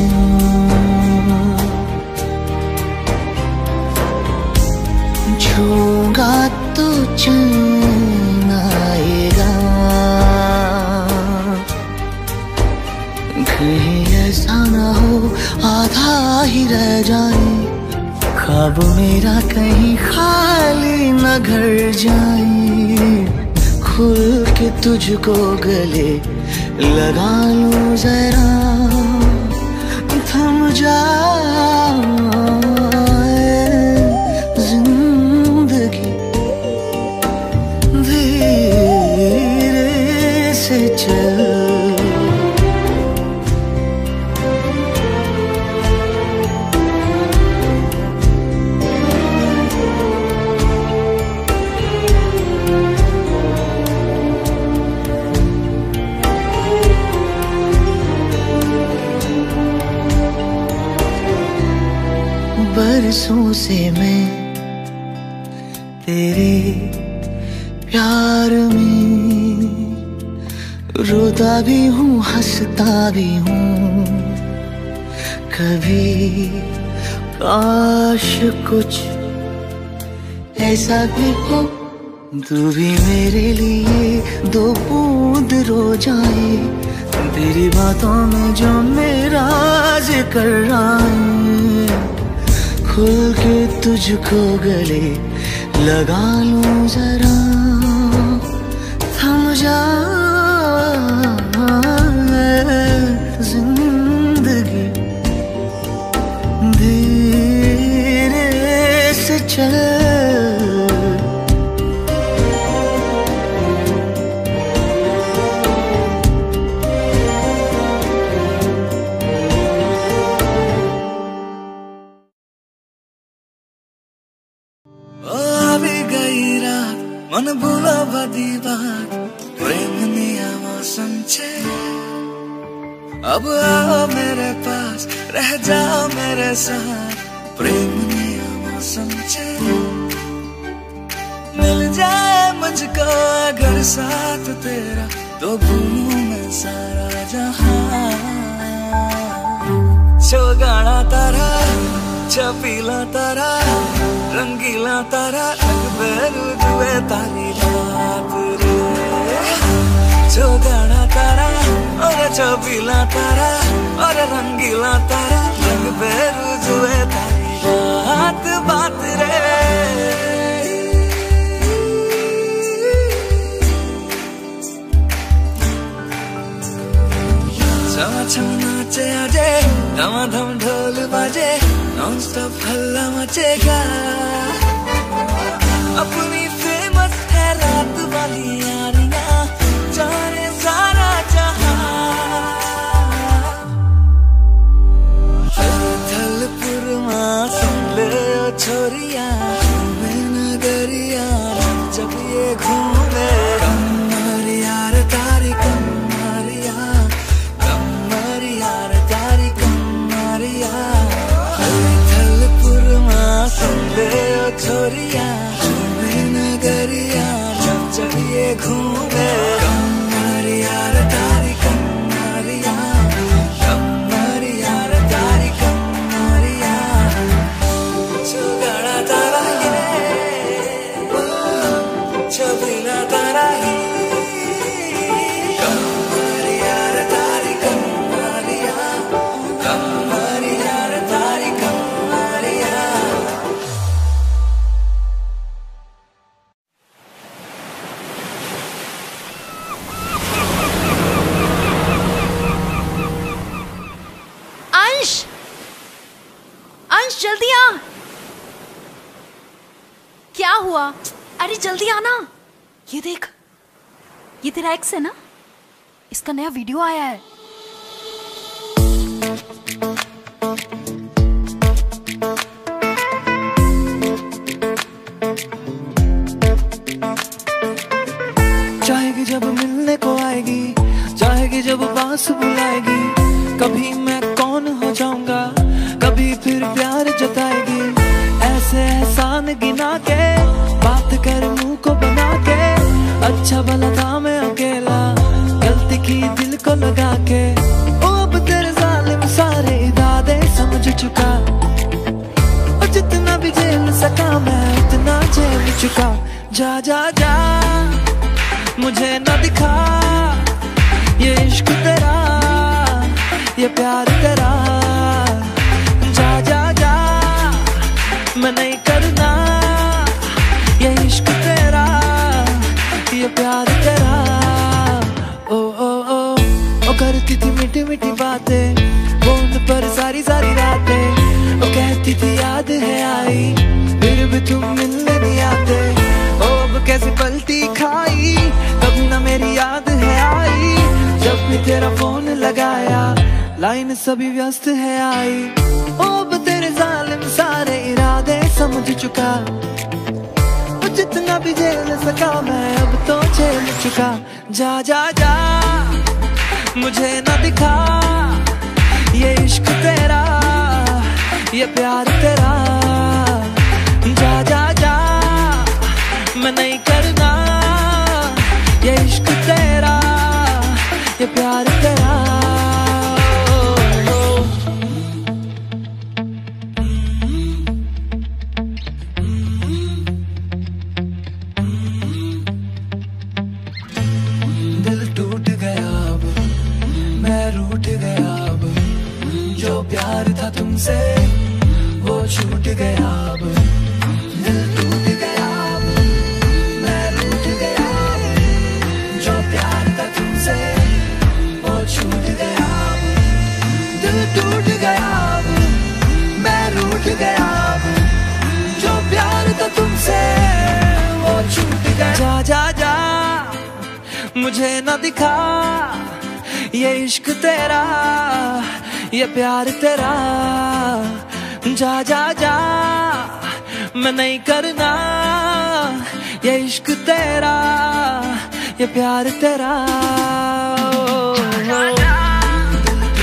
छूंगा तो चैन आएगा, कहीं ऐसा ना हो आधा ही रह जाए, ख्वाब मेरा कहीं खाली न घर जाए। खुल के तुझको गले लगा लूं जरा, थम जाए जिंदगी धीरे से चल। बरसों से मैं तेरे प्यार में रोता भी हूँ हंसता भी हूँ, कभी काश कुछ ऐसा भी हो तू भी मेरे लिए दो बूंद रो जाए, तेरी बातों में जो मेरा जिक्र आए। खुल के तुझको गले लगा लूं जरा, थम जाए जिंदगी धीरे अब आओ मेरे पास, रह जाओ मेरे साथ, प्रेम नया मौसम चले। मिल जाए मुझको अगर साथ तेरा, तो भूलूं मैं सारा जहां। चौगाड़ा तारा, छपीला तारा, रंगीला तारा, रंग बेरू जुए तारी रात रे। चौगाड़ा तारा और छपीला तारा और रंगीला तारा, रंग बेरू जुए तारी रात बात रे। छम नाचे आजे, धमाधम ढोल बाजे, नॉन स्टॉप हल्ला मचेगा। अपनी फेमस है रात वाली यारियां, जाने सारा जहां। थलपुरमा सुन ले ओ छोरिया, मैं नगरिया जब ये घूमे। कमर यार तारी कमरिया, कमर यार तारी कमरिया। थलपुरमा सुन ले ओ छोरिया, मैं नगरिया जब ये घूमे। कमर यार तारी कमरिया, कमर यार तारी कमरिया। चौगाड़ा तारा ही रे, छबीला तारा ही। कमर यार तारी कमरिया, कमर यार तारी कमरिया। अंश, अंश जल्दी आ। क्या हुआ? अरे जल्दी आना। ये देख, ये तेरा एक्स है ना, इसका नया वीडियो आया है। चाहेगी जब मिलने को आएगी, चाहेगी जब पास बुलाएगी। कभी मैं कौन हो जाऊंगा, कभी फिर प्यार जताएगी। ऐसे एहसान गिना के, बात कर मुंह को बना के। अच्छा भला था मैं अकेला, गलती की दिल को लगा के। ओ अब तेरे जालिम सारे इरादे समझ चुका, और जितना भी झेल सका मैं उतना झेल चुका। जा जा जा मुझे न दिखा, ये इश्क तेरा, ये प्यार तेरा। जा जा जा मैं नहीं करना, ये इश्क तेरा, ये प्यार तेरा। ओ ओ ओ ओ करती थी मीठी मीठी बातें, फोन पर सारी सारी रातें। ओ कहती थी याद है आई, फिर भी तुम मिलने नहीं आते। ओ अब कैसे पलटी खाई, कभी ना मेरी याद है आई। जब भी तेरा फोन लगाया, लाइन सभी व्यस्त है आई। ओ अब तेरे जालिम सारे इरादे समझ चुका, जितना भी झेल सका मैं अब तो झेल चुका। जा जा जा मुझे न दिखा, ये इश्क तेरा, ये प्यार तेरा। जा जा जा मैं नहीं करना, ये इश्क तेरा, ये प्यार तेरा। प्यार था तुमसे वो छूट गया अब, दिल टूट गया अब, मैं रूठ गया अब। जो प्यार था तुमसे वो छूट गया अब, दिल टूट गया अब, मैं रूठ गया अब। जो प्यार था तुमसे वो छूट गया। जा जा जा मुझे न दिखा, ये इश्क तेरा, ये प्यार तेरा। जा जा जा मैं नहीं करना, ये इश्क तेरा, ये प्यार तेरा।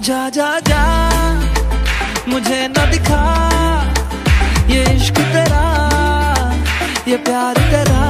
जा जा जा, मुझे न दिखा ये इश्क तेरा, ये प्यार तेरा।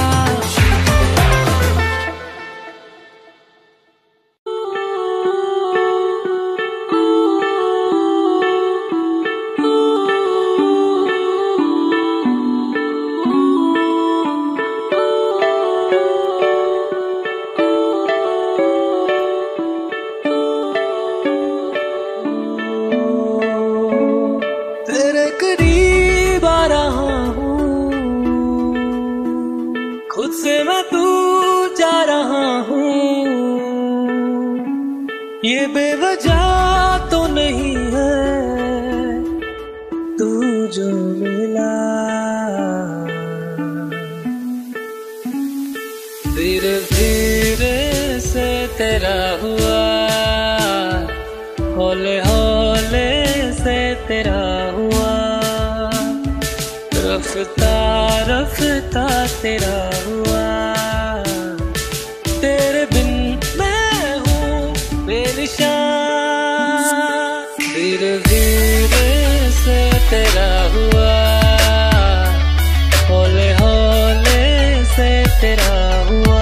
ये बेवजह तो नहीं है तू जो मिला, धीरे धीरे से तेरा हुआ, हौले हौले से तेरा हुआ, रफ्ता रफ्ता तेरा हुआ। तेरे बिन मैं हूँ बेनिशान, धीरे धीरे से तेरा हुआ, हौले हौले से तेरा हुआ,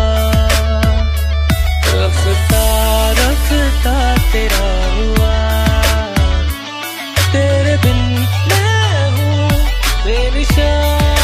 रफ्ता रफ्ता तेरा हुआ। तेरे बिन मैं हूँ बेनिशान।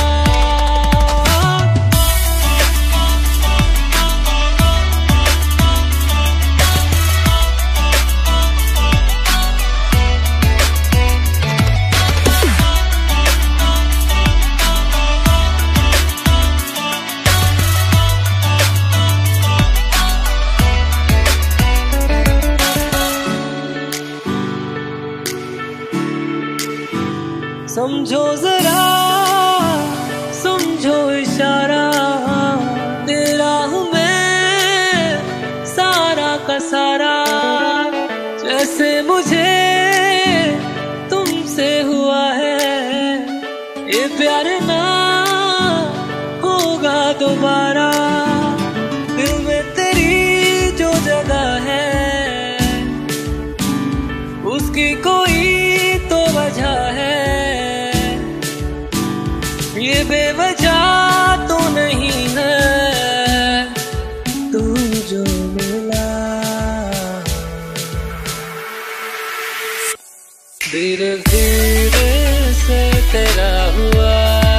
समझो जरा समझो इशारा, तेरा हूँ मैं सारा का सारा। जैसे मुझे तुमसे हुआ है ये प्यार ना होगा दोबारा। दिल में तेरी जो जगह है उसकी कोई तो वजह है, ये बेवजह तो नहीं है तू जो मिला। धीरे धीरे से तेरा हुआ,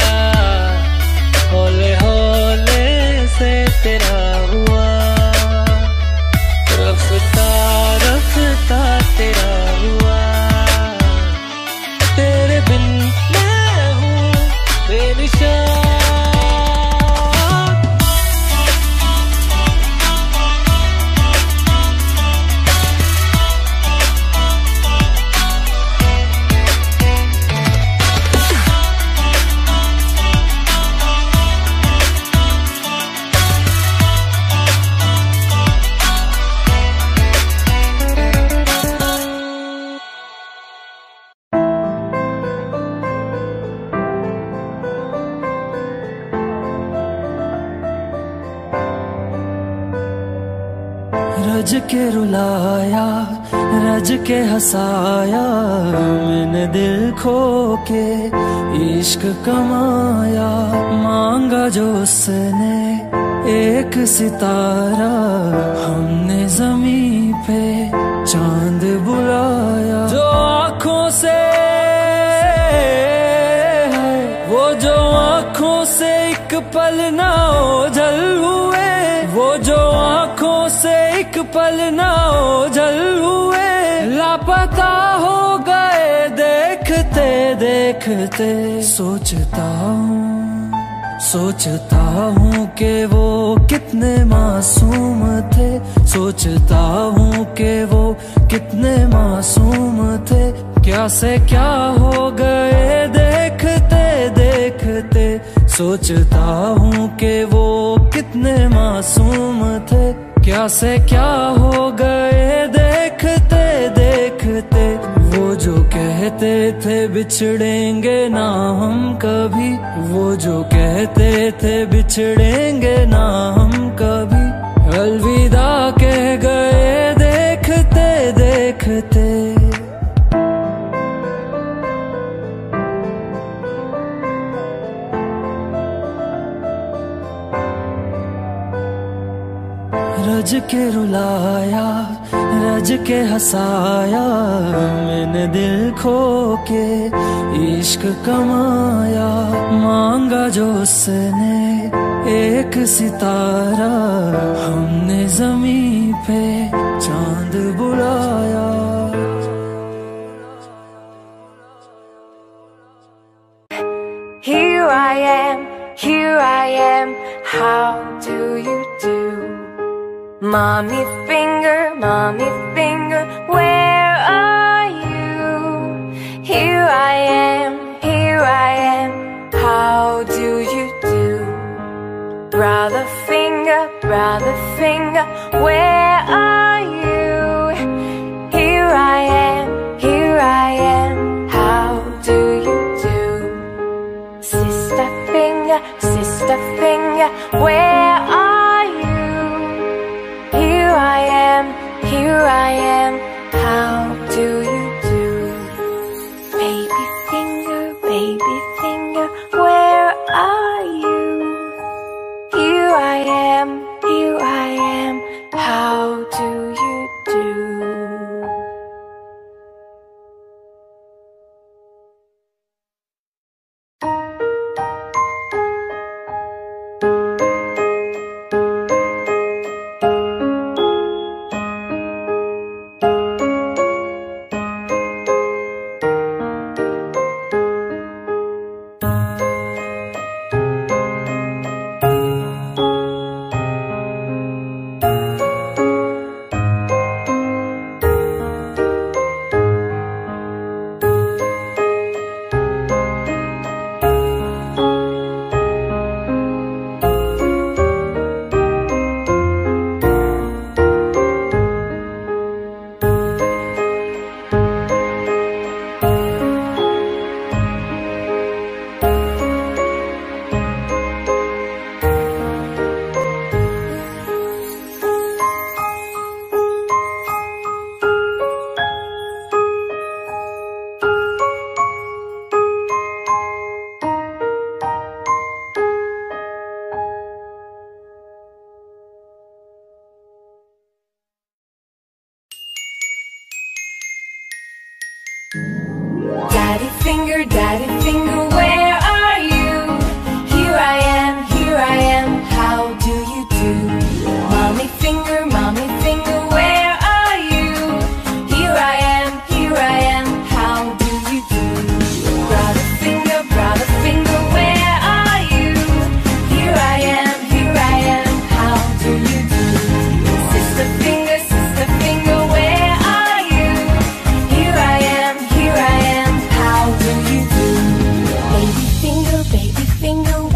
हौले हौले से तेरा हुआ, रफ्ता रफ्ता तेरा हुआ। तेरे बिन मैं हूँ बेनिशान। रज के रुलाया रज के हंसाया, मैंने दिल खो के इश्क कमाया। मांगा जो उसने एक सितारा, हमने जमीन पे चांद बुलाया। जो आँखों से वो जो आँखों से एक पल ना ओझल हुए, वो जो आँखों से एक पल ना ओझल हुए। लापता हो गए देखते देखते। सोचता हूँ कि वो कितने मासूम थे, सोचता हूँ कि वो कितने मासूम थे। क्या से क्या हो गए देखते देखते। सोचता हूँ कि वो कितने मासूम थे, क्या से क्या हो गए देखते देखते। वो जो कहते थे बिछड़ेंगे ना हम कभी, वो जो कहते थे बिछड़ेंगे ना हम कभी। अलविदा कह गए देखते देखते। रज के रुलाया, रज के हंसाया, मैंने दिल खो के इश्क कमाया। मांगा जो उसने एक सितारा, हमने ज़मीं पे चांद बुलाया। Here I am, how do you do? Mommy finger, where are you? Here I am, how do you do? Brother finger, where are you? Here I am, how do you do? Sister finger, where are you? Here I am, how do you do? Baby finger, where are you? Here I am, how do you do? Daddy finger, where are you? Here I am, how do you do? Mommy finger, where are you? Here I am, how do you do? Brother finger, where are you? Here I am, how do you do? Sister finger, where are you? Here I am, how do you do? Baby finger,